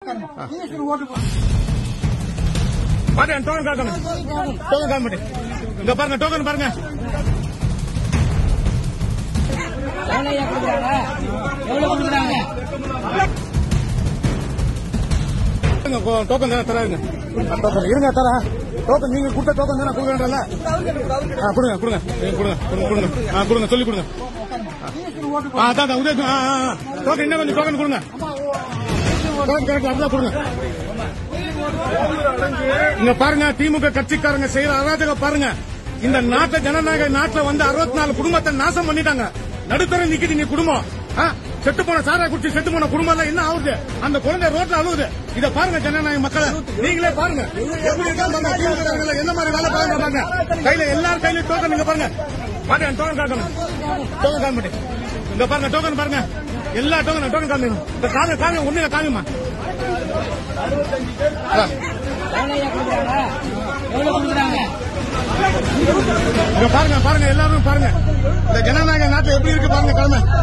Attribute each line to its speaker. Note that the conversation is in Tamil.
Speaker 1: பாருங்க டோக்கன் காட்டணும். டோக்கன் காட்ட மாட்டேன். இங்க பாருங்க டோக்கன் பாருங்க. டோக்கன் தானே தராங்க. இருங்க தர டோக்கன் நீங்க கொடுத்த டோக்கன் தானே கொடுக்கறல. கொடுங்க கொடுங்க கொடுங்க கொடுங்க கொடுங்க சொல்லி கொடுங்க. அதான் உதய டோக்கன் என்ன கொஞ்சம் டோக்கன் கொடுங்க. டோக்கன் கரெக்ட் அப்படிதான் கொடுங்க. இங்க பாருங்க திமுக கட்சிக்காரங்க செய்யற அராஜக பாருங்க. இந்த நாட்டை ஜனநாயக நாட்டுல வந்து 64 குடும்பத்தை நாசம் பண்ணிட்டாங்க. நடுத்தர நிக்குது நீ குடும்பம். செட்டு போன சாரா குடிச்சு செட்டு போன குடும்பம் எல்லாம் என்ன ஆகுது? அந்த குழந்தை ரோட்ல அழுகுது. இத பாருங்க ஜனநாயக மக்களை நீங்களே பாருங்க. என்ன மாதிரி வேலை பாருங்க. கையில எல்லாரும் கையில டோக்கன் நீங்க பாருங்க. பாருங்க டோக்கன் காட்டணும். டோக்கன் காட்ட மாட்டேன். இங்க பாருங்க டோக்கன் பாருங்க. எல்லா டோக்கன் டோக்கன் காட்டணும். இந்த காமி காமி ஒண்ணு காமிமா. இங்க பாருங்க பாருங்க எல்லாரும் பாருங்க. இந்த ஜனநாயக நாட்டுல எப்படி இருக்கு பாருங்க கிழமை.